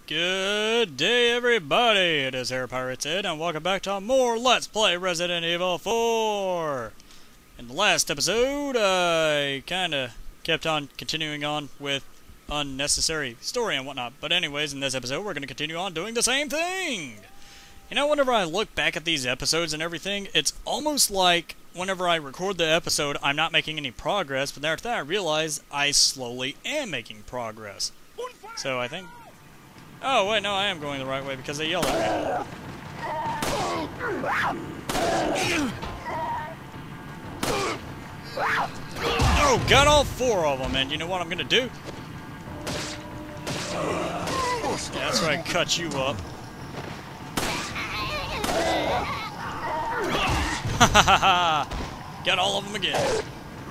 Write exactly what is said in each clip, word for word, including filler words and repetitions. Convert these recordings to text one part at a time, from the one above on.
Good day, everybody! It is AirPirateCid, and welcome back to more Let's Play Resident Evil four! In the last episode, I kinda kept on continuing on with unnecessary story and whatnot, but anyways, in this episode, we're gonna continue on doing the same thing! You know, whenever I look back at these episodes and everything, it's almost like whenever I record the episode, I'm not making any progress, but then after that I realize I slowly am making progress. So I think... Oh, wait, no, I am going the right way because they yell at me. Oh, got all four of them, and you know what I'm gonna do? Yeah, that's right, cut you up. Ha ha ha ha! Got all of them again.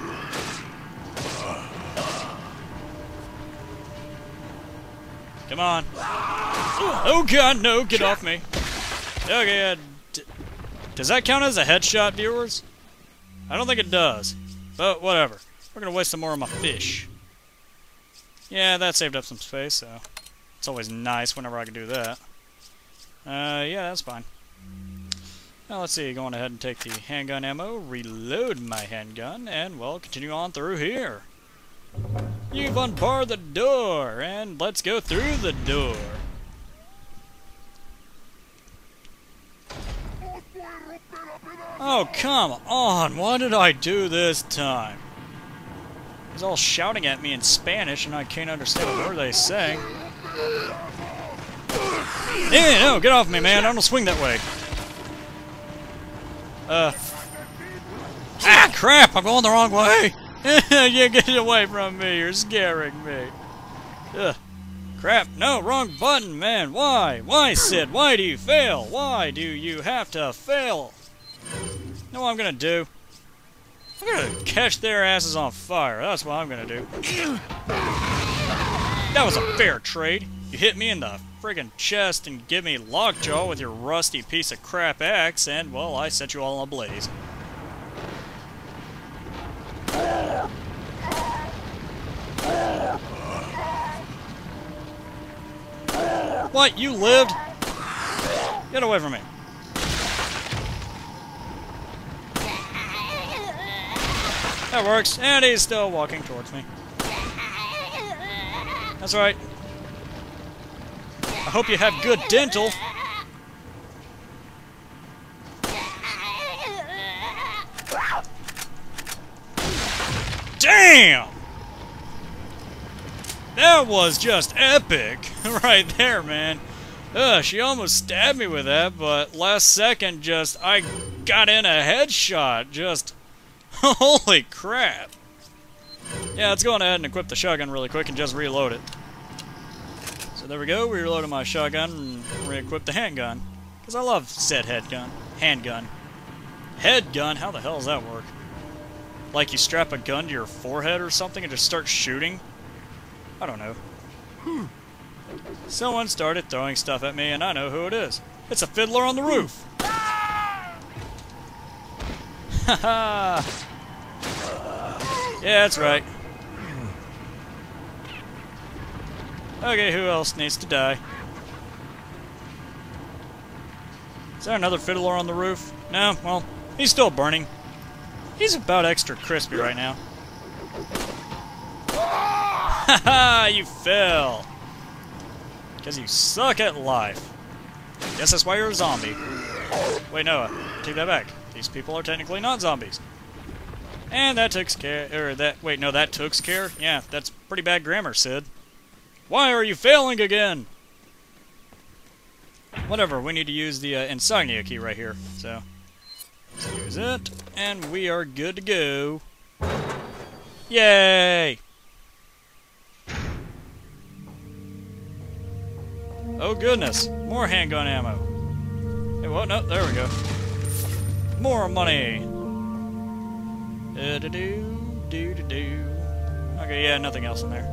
Come on. Oh god, no, get off me. Okay, uh, d does that count as a headshot, viewers? I don't think it does. But whatever. We're gonna waste some more of my fish. Yeah, that saved up some space, so it's always nice whenever I can do that. Uh, yeah, that's fine. Now let's see, going ahead and take the handgun ammo, reload my handgun, and, well, continue on through here. You've unbarred the door, and let's go through the door. Oh, come on! What did I do this time? He's all shouting at me in Spanish, and I can't understand a word they say. Hey, no, get off me, man! I don't swing that way. Uh. Ah, crap! I'm going the wrong way! You get away from me, you're scaring me. Ugh. Crap, no, wrong button, man. Why? Why, Cid? Why do you fail? Why do you have to fail? You know what I'm gonna do? I'm gonna catch their asses on fire. That's what I'm gonna do. That was a fair trade. You hit me in the friggin' chest and give me lockjaw with your rusty piece of crap axe, and, well, I set you all ablaze. What? You lived? Get away from me. That works, and he's still walking towards me. That's right. I hope you have good dental. Damn! That was just epic right there, man. Ugh, she almost stabbed me with that, but last second just, I got in a headshot. Just, holy crap. Yeah, let's go on ahead and equip the shotgun really quick and just reload it. So there we go, we reloaded my shotgun and re-equipped the handgun. Because I love said headgun. Handgun. Headgun? How the hell does that work? Like you strap a gun to your forehead or something and just start shooting? I don't know. Hmm. Someone started throwing stuff at me, and I know who it is. It's a fiddler on the roof! Haha! Yeah, that's right. Okay, who else needs to die? Is there another fiddler on the roof? No? Well, he's still burning. He's about extra crispy right now. Haha, you fell! Because you suck at life. Guess that's why you're a zombie. Wait, no, take that back. These people are technically not zombies. And that took care, or that, wait, no, that took care? Yeah, that's pretty bad grammar, Cid. Why are you failing again? Whatever, we need to use the uh, insignia key right here, so. Let's use it, and we are good to go. Yay! Oh goodness, more handgun ammo. Hey, what? No, there we go. More money. Do do do do do. Okay, yeah, nothing else in there.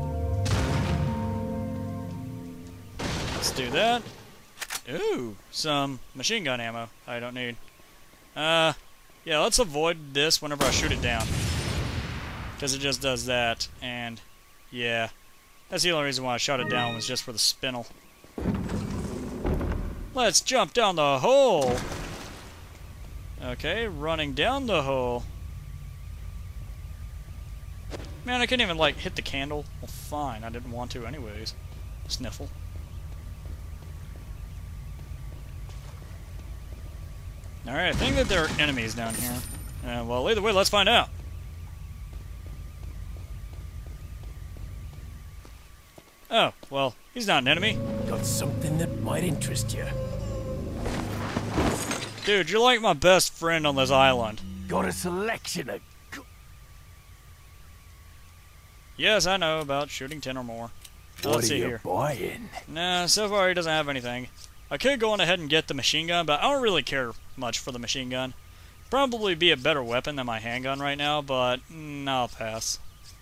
Let's do that. Ooh, some machine gun ammo I don't need. Uh, yeah, let's avoid this whenever I shoot it down. Because it just does that, and yeah. That's the only reason why I shot it down, was just for the spinel. Let's jump down the hole. Okay, running down the hole. Man, I couldn't even, like, hit the candle. Well, fine. I didn't want to anyways. Sniffle. Alright, I think that there are enemies down here. Uh, well, either way, let's find out. Oh, well, he's not an enemy. Got something that might interest you. Dude, you're like my best friend on this island. Got a selection of... Yes, I know about shooting ten or more. Now, What let's are see you here. buying? Nah, so far he doesn't have anything. I could go on ahead and get the machine gun, but I don't really care much for the machine gun. Probably be a better weapon than my handgun right now, but mm, I'll pass.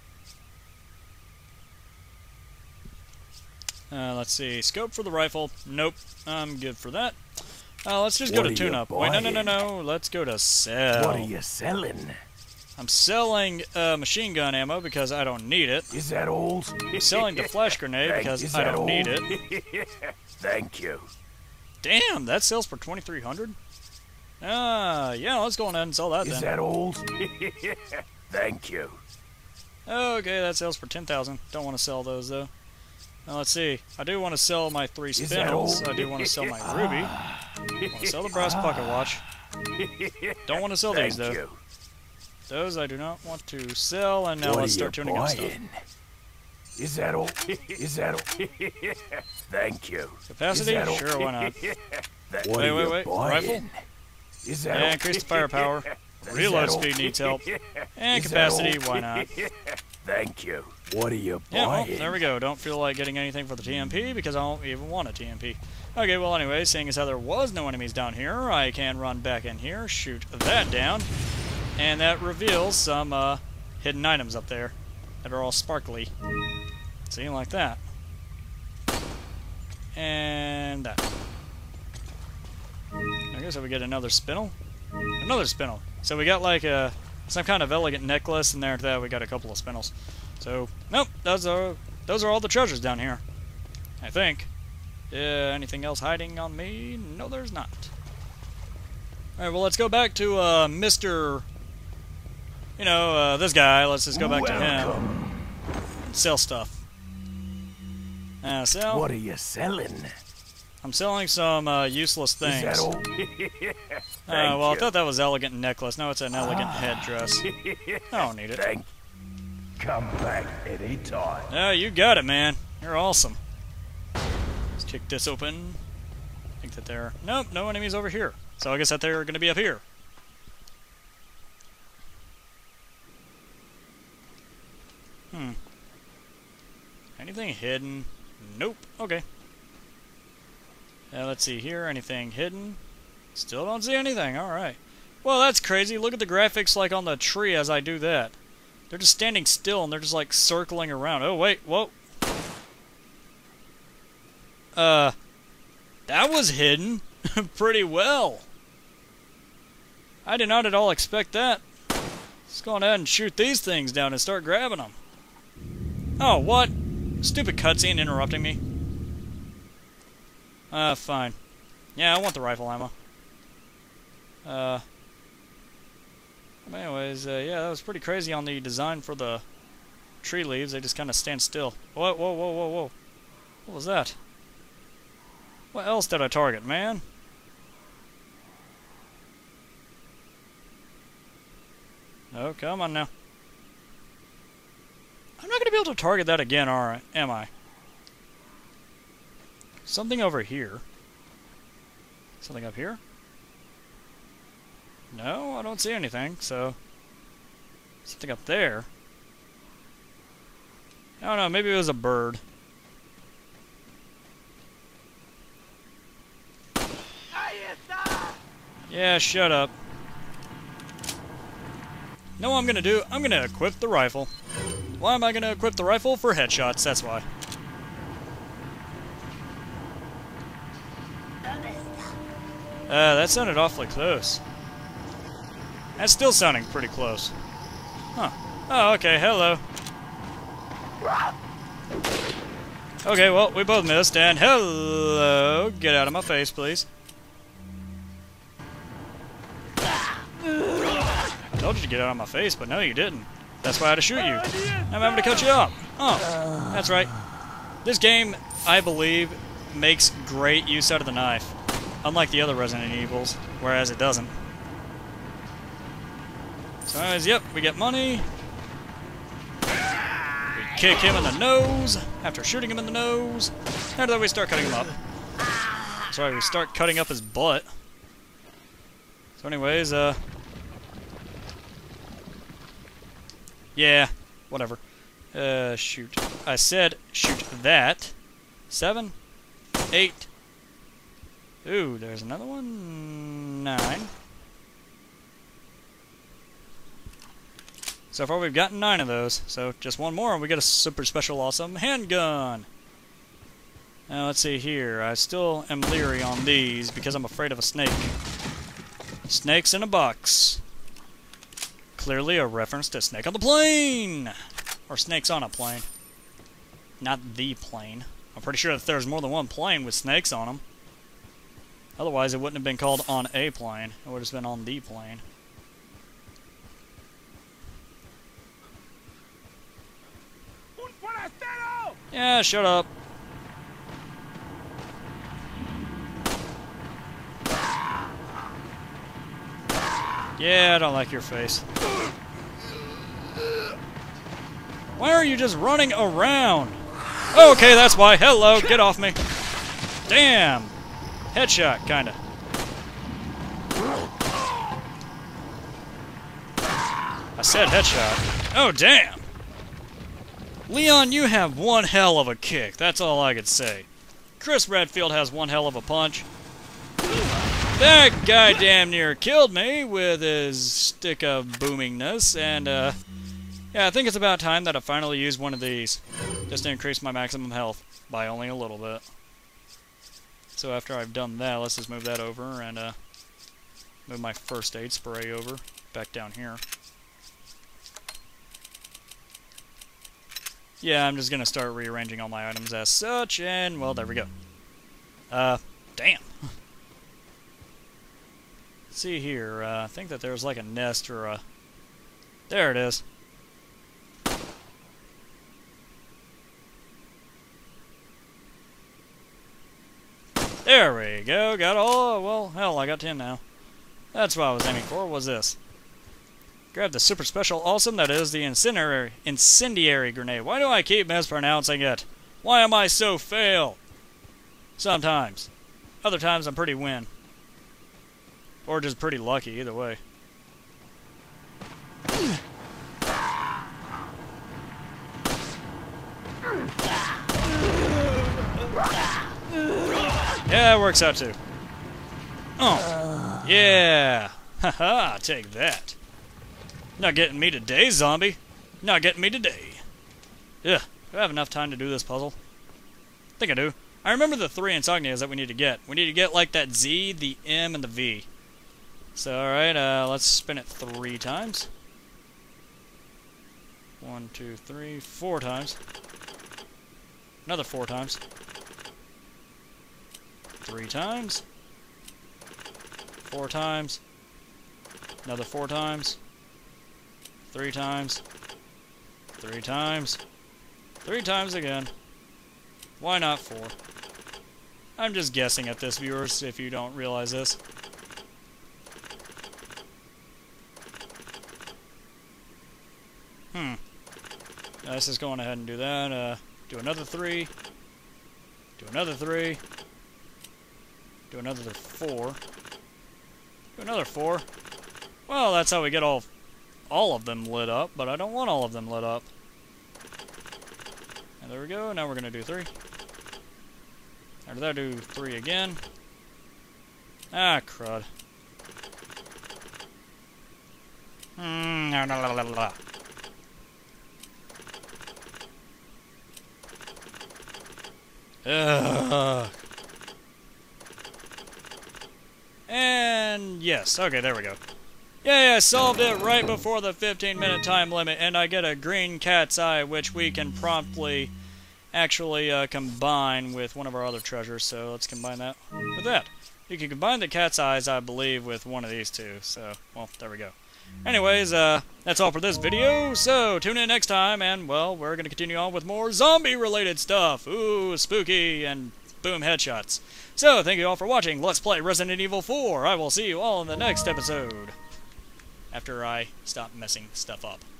Uh, let's see. Scope for the rifle. Nope. I'm good for that. Uh, let's just What go to are you tune-up. Wait, no, no, no, buying? no. Let's go to sell. What are you selling? I'm selling uh, machine gun ammo because I don't need it. Is that all? I'm selling the flash grenade Thank- because is I that don't all? need it. Thank you. Damn, that sells for twenty-three hundred. Ah, uh, yeah, let's go on ahead and sell that Is then. that all? Thank you. Okay, that sells for ten thousand. Don't want to sell those though. Now let's see. I do want to sell my three Is that spindles. all? I do want to sell my ruby. I want to sell the brass pocket watch. Don't want to sell Thank these though. you. Those I do not want to sell. And now What let's are start you tuning up stuff. buying? Is that all? Is that all? Thank you. Capacity? Is that all? Sure, why not? What Wait, are wait, you wait. buying? Rifle? Is that Yeah, all? increase the firepower. Is Reload that all? speed needs help. And Is that capacity, all? why not? Thank you. What are you Yeah, well, buying? there we go. Don't feel like getting anything for the T M P because I don't even want a T M P. Okay, well, anyway, seeing as how there was no enemies down here, I can run back in here, shoot that down, and that reveals some uh, hidden items up there that are all sparkly. See, like that. And that. I guess we get another spindle. Another spindle. So we got like a some kind of elegant necklace, and there at that we got a couple of spindles. So nope, those are those are all the treasures down here. I think. Uh, anything else hiding on me? No, there's not. All right, well let's go back to uh, Mister You know, uh, this guy. Let's just go back to him. Welcome. And sell stuff. Uh, sell. What are you selling? I'm selling some uh, useless Is things. that all? Uh, Thank well, I you. thought that was elegant necklace. No, it's an elegant Ah. headdress. I don't need it. Thank. Come back anytime. Oh, you got it, man. You're awesome. Let's kick this open. I think that there... Nope, no enemies over here. So I guess that they're going to be up here. Hmm. Anything hidden? Nope. Okay. Uh, let's see here. Anything hidden? Still don't see anything. Alright. Well, that's crazy. Look at the graphics like on the tree as I do that. They're just standing still and they're just like circling around. Oh, wait. Whoa. Uh, that was hidden pretty well. I did not at all expect that. Let's go ahead and shoot these things down and start grabbing them. Oh, what? Stupid cutscene interrupting me. Uh, fine. Yeah, I want the rifle ammo. Uh, but anyways, uh, yeah, that was pretty crazy on the design for the tree leaves. They just kind of stand still. Whoa, whoa, whoa, whoa, whoa. What was that? What else did I target, man? Oh, come on now. I'm not going to be able to target that again, are, am I? Something over here. Something up here? No, I don't see anything, so... Something up there. I don't know, maybe it was a bird. Yeah, shut up. Know what I'm gonna do? I'm gonna equip the rifle. Why am I gonna equip the rifle? For headshots, that's why. Uh, that sounded awfully close. That's still sounding pretty close. Huh. Oh, okay, hello. Okay, well, we both missed, and hello! Get out of my face, please. I told you to get out of my face, but no, you didn't. That's why I had to shoot you. I'm having to cut you up. Oh, that's right. This game, I believe, makes great use out of the knife. Unlike the other Resident Evils, whereas it doesn't. So anyways, yep, we get money. We kick him in the nose after shooting him in the nose. And then we start cutting him up. Sorry, we start cutting up his butt. So anyways, uh... yeah, whatever. Uh, shoot. I said shoot that. Seven. Eight. Ooh, there's another one. Nine. So far we've gotten nine of those. So just one more and we get a super special awesome handgun. Now let's see here. I still am leery on these because I'm afraid of a snake. Snakes in a box. Clearly a reference to Snake on the Plane! Or Snakes on a Plane. Not the plane. I'm pretty sure that there's more than one plane with snakes on them. Otherwise it wouldn't have been called On a Plane. It would have been On the Plane. Yeah, shut up. Yeah, I don't like your face. Why are you just running around? Okay, that's why. Hello, get off me. Damn. Headshot, kinda. I said headshot. Oh, damn. Leon, you have one hell of a kick. That's all I could say. Chris Redfield has one hell of a punch. That guy damn near killed me with his stick of boomingness, and, uh, yeah, I think it's about time that I finally use one of these, just to increase my maximum health by only a little bit. So after I've done that, let's just move that over, and, uh, move my first aid spray over, back down here. Yeah, I'm just gonna start rearranging all my items as such, and, well, there we go. Uh, damn. See here, uh, I think that there's like a nest or a... There it is. There we go, got all... Well, hell, I got ten now. That's what I was aiming for, was this. Grab the super special awesome that is the incendiary, incendiary grenade. Why do I keep mispronouncing it? Why am I so fail? Sometimes. Other times I'm pretty win. Or just pretty lucky, either way. Yeah, it works out too. Oh, yeah. Haha, take that. Not getting me today, zombie. Not getting me today. Ugh, do I have enough time to do this puzzle? I think I do. I remember the three insignias that we need to get. We need to get, like, that Z, the M, and the V. So, alright, uh, let's spin it three times. One, two, three, four times. Another four times. Three times. Four times. Another four times. Three times. Three times. Three times again. Why not four? I'm just guessing at this, viewers, if you don't realize this. Hmm. Let's just go on ahead and do that. Uh, do another three. Do another three. Do another four. Do another four. Well, that's how we get all, all of them lit up, but I don't want all of them lit up. And there we go. Now we're going to do three. After that, do three again. Ah, crud. Hmm. La, la, la, la, la. Ugh. And yes, okay, there we go. Yay, I solved it right before the fifteen minute time limit, and I get a green cat's eye, which we can promptly actually uh, combine with one of our other treasures, so let's combine that with that. You can combine the cat's eyes, I believe, with one of these two, so, well, there we go. Anyways, uh, that's all for this video, so tune in next time, and, well, we're going to continue on with more zombie-related stuff. Ooh, spooky, and boom, headshots. So, thank you all for watching Let's Play Resident Evil four. I will see you all in the next episode, after I stop messing stuff up.